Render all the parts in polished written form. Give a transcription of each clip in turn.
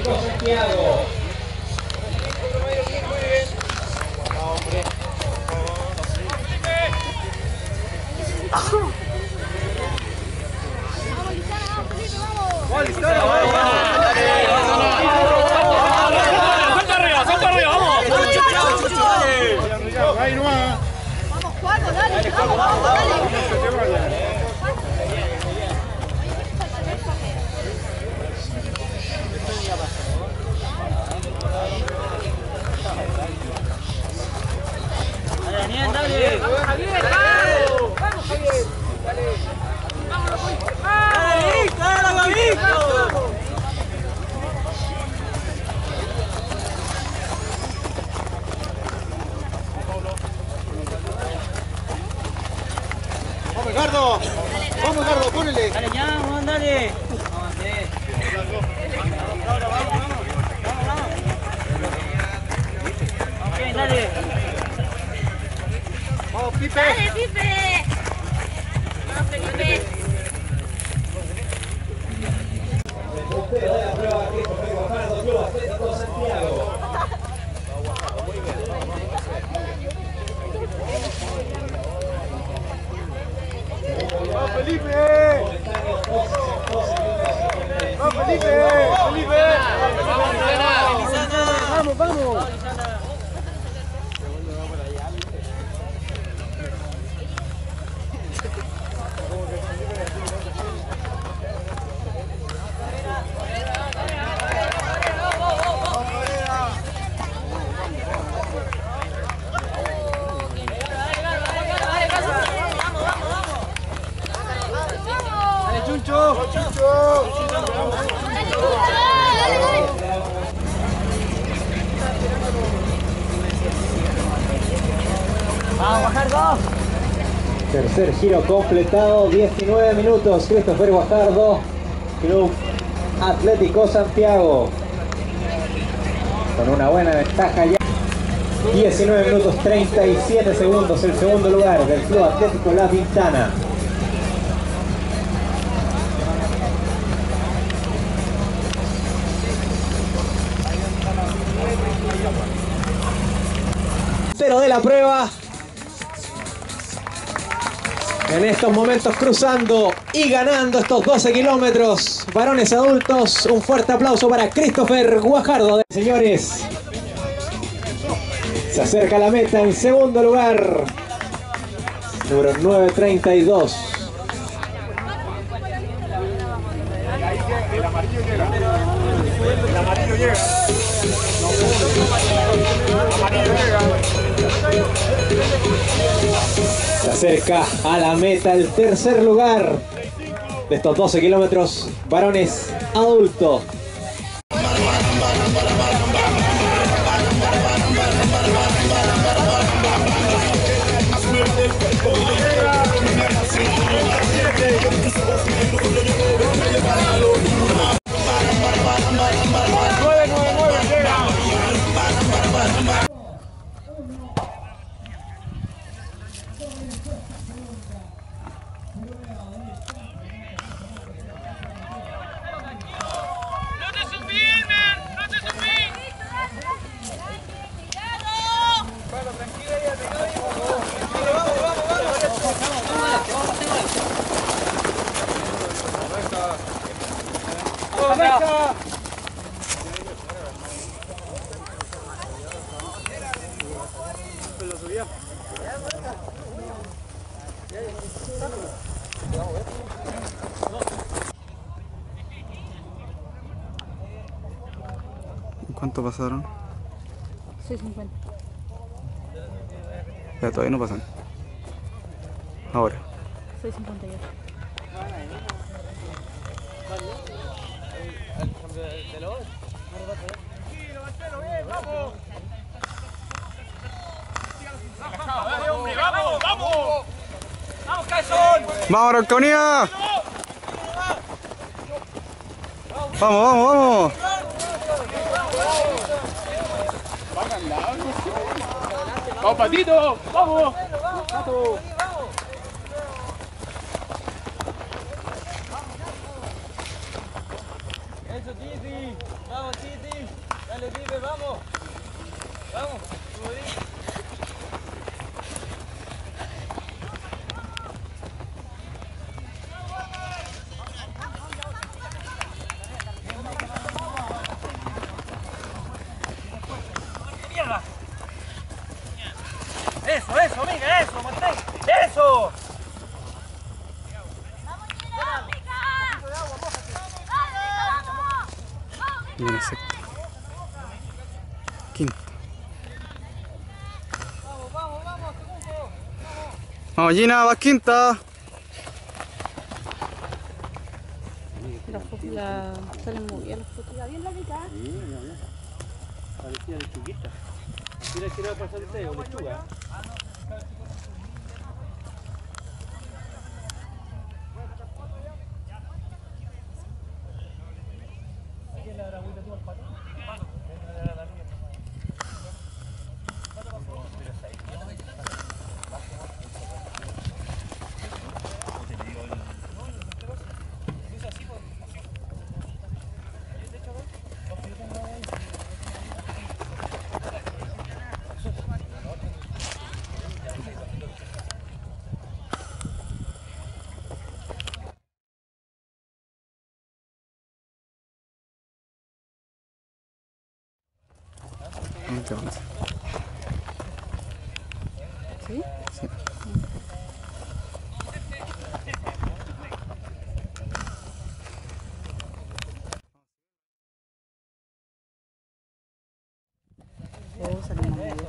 Atlético Santiago. Vamos, Juaco, dale, vamos, dale. Daniel, dale. Vamos, Javier, vamos. Vamos, Javier. Dale. Vámonos, dale, dale, Gabito. Vamos, Ricardo. Vamos, Ricardo, ponele. Dale, ya, vamos, dale. Vamos, bien, dale. Vamos, Pipe. Dale, Pipe. Vamos, Pipe. Puntero de la prueba, Christopher Guajardo, Club Atlético Santiago. ¡Vamos, Felipe! ¡Vamos, Felipe! ¡Felipe! ¡Vamos, vamos! Vamos, Guajardo. Tercer giro completado, 19 minutos. Christopher Guajardo, Club Atlético Santiago. Con una buena ventaja ya. 19 minutos 37 segundos, el segundo lugar del Club Atlético La Pintana. Tercero de la prueba. En estos momentos cruzando y ganando estos 12 kilómetros. Varones adultos, un fuerte aplauso para Christopher Guajardo. Señores, se acerca a la meta en segundo lugar. Número 932. El amarillo llega. El amarillo llega. El amarillo llega. Se acerca a la meta el tercer lugar de estos 12 kilómetros. Varones adultos. ¿Cuánto pasaron? 6:50. Ya todavía no pasan. Ahora. 6:58. ¡Vamos, vamos! ¡Vamos, Calzón! ¡Vamos, Araucanía! ¡Vamos, vamos, vamos! ¡Vamos, Patito! ¡Vamos! ¡Vamos! Eso, Titi. Vamos, Titi. Viene sexto. Quinto. Vamos, Gina, vas quinta. Las fotos salen muy bien, las fotos. ¿La bien la rica? Parecía lechuguita. Mira que le va a pasar usted, o lechuga. ¿Sí? Sí. Oh, salen muy bien.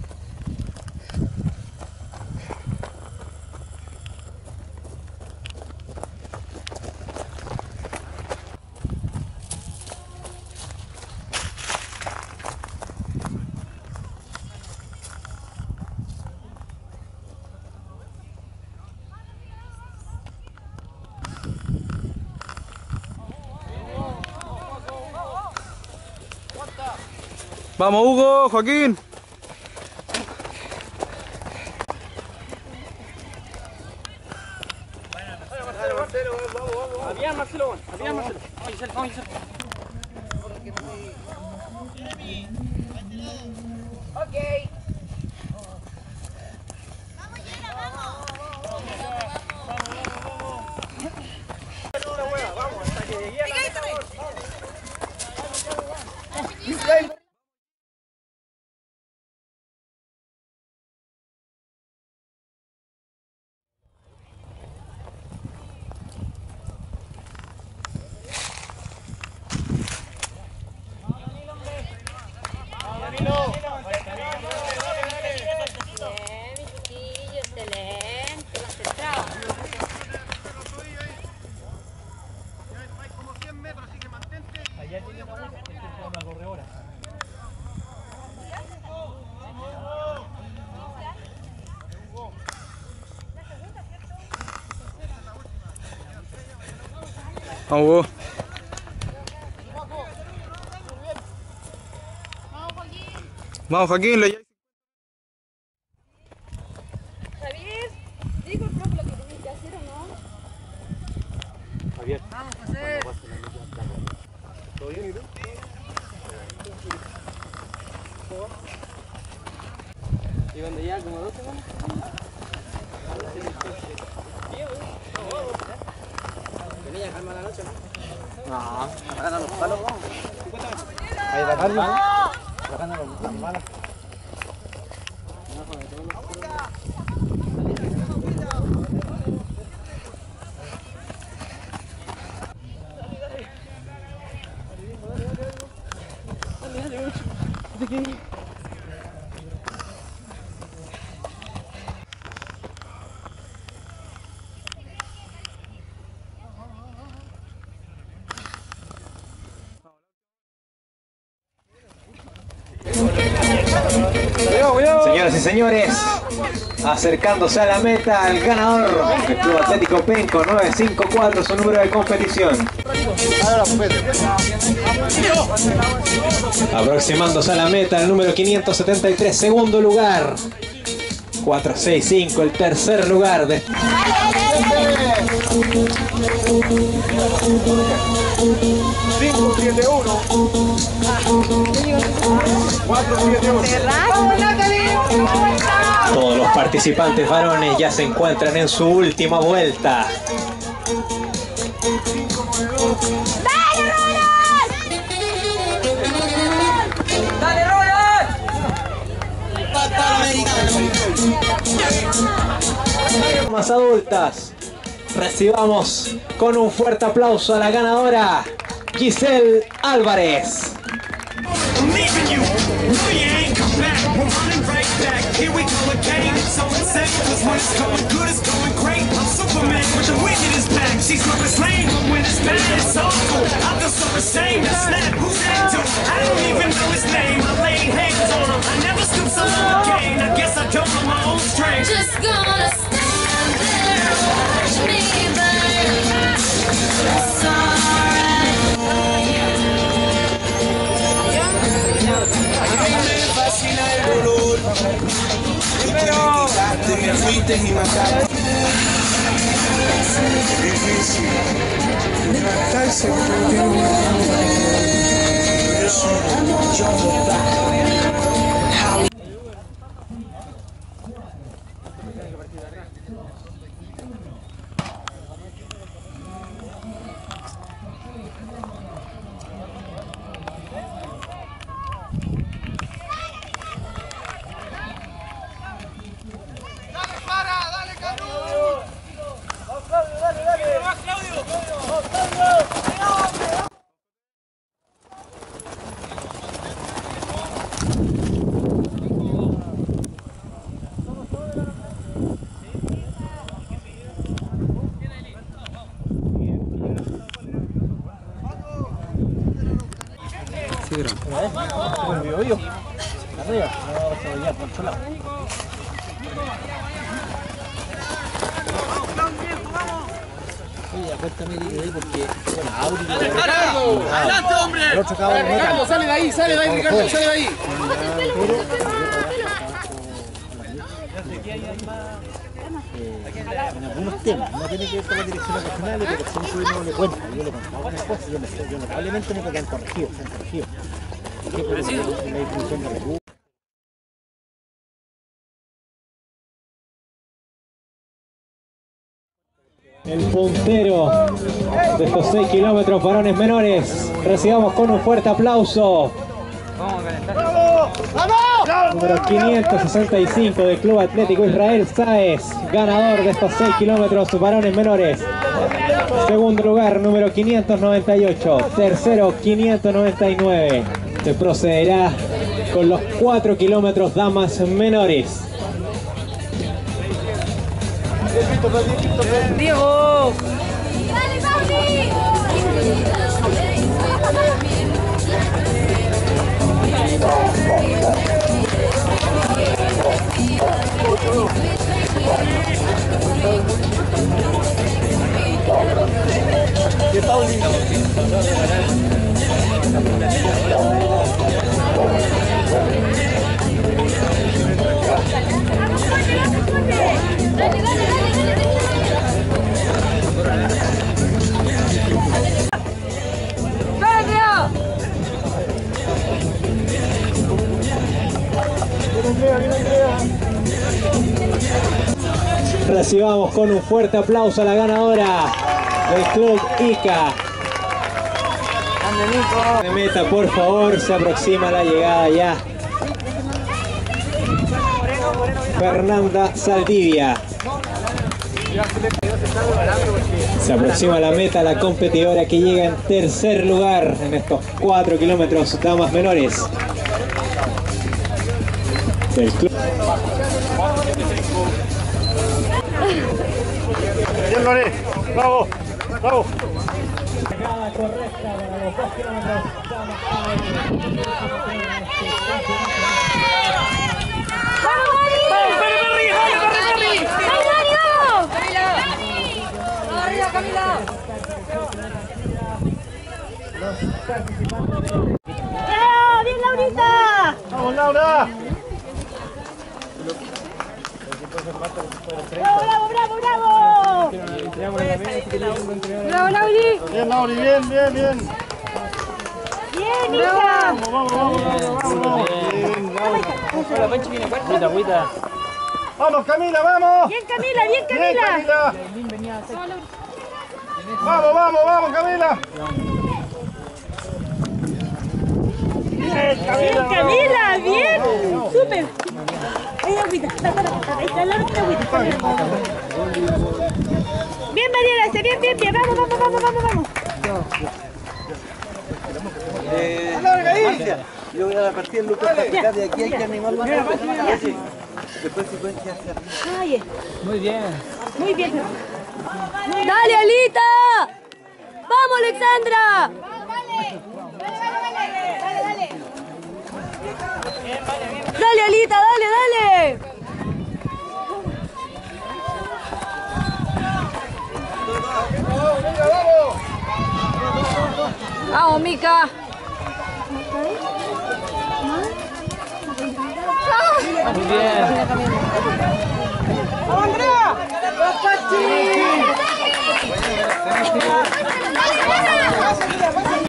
Vamos, Hugo, Joaquín. Había Marcelo, había Marcelo. Vamos, Giselle. Bien, mi chiquillo, excelente, concentrado. Allá tiene una corredora. Vamos, Hugo. Vamos, Joaquín. Javier, digo el profe lo que tenés que hacer o no. Javier. Vamos, José. ¿Todo bien y tú? Llevan de ya como 2 semanas. Venía, calma la noche, ¿no? No, para los palos. Ahí va Carlos. Bajando las malas. Señoras y señores, acercándose a la meta, el ganador del Club Atlético Penco 954, su número de competición. Aproximándose a la meta, el número 573, segundo lugar. 465, el tercer lugar de... 571. 471. Todos los participantes varones ya se encuentran en su última vuelta. ¡Dale, Roland! Más adultas, recibamos con un fuerte aplauso a la ganadora Giselle Álvarez. I'm leaving you. No, you ain't come back. We're running right back. Here we go again. It's so insane. Cause when it's going good, it's going great. I'm Superman with the wickedest back. She's Lois Lane, but when it's bad, it's awful. I feel so ashamed to snap. Who's that dude? I don't even know his name. I laid hands on him. I never stoop so low again. I guess I don't know my own strength. Just gonna stand there and watch me burn. It's alright for you. Fascina el dolor. Pero te me fuiste y mataste. Es difícil levantarse porque ¡Adelante, hombre! Ricardo, sale de ahí, Ricardo, sale de ahí. En algunos temas, no tiene que ver con la dirección regional, pero siempre uno le cuenta. Yo le contaba una cosa, yo notablemente no, porque han corregido. La distribución de recursos. El puntero de estos 6 kilómetros varones menores. Recibamos con un fuerte aplauso. Número 565 del Club Atlético Israel Sáez, ganador de estos 6 kilómetros varones menores. Segundo lugar, número 598. Tercero, 599. Se procederá con los 4 kilómetros damas menores. Diego. ¡Dale, Pauli! ¿Qué Pauli? Recibamos con un fuerte aplauso a la ganadora del Club ICA. De meta, por favor, se aproxima la llegada ya. Fernanda Saldivia. Se aproxima la meta la competidora que llega en tercer lugar en estos 4 kilómetros damas menores del club. Bien, Lore. Bravo. Bravo. Llegada correcta para los 2 kilómetros damas menores. ¡Bravo! ¡Bien, Laurita! Vamos, Laura. ¡Bravo, bravo, bravo! ¡Bravo, Lauri! Bien, Lauri, bien. ¡Bien, hija! Vamos. Bien, Laura. Vamos, Camila, vamos. ¡Bien, Camila! ¡Bien, Camila! Vamos, Camila. Bien, Camila! ¡Bien! ¡Súper! Ahí, agüita. Ahí está la agüita. Bien, María Gracia. Bien. Vamos. Patricia, yo voy a la partida en Lucas Capital, de aquí hay que animarlo a después se pueden quedarse arriba. Oye. Muy bien. Muy bien. ¡Dale, Alita! ¡Vamos, Alexandra! ¡Dale, Alita, dale, dale! ¡Vamos, Mica! Muy bien. ¡Andrea!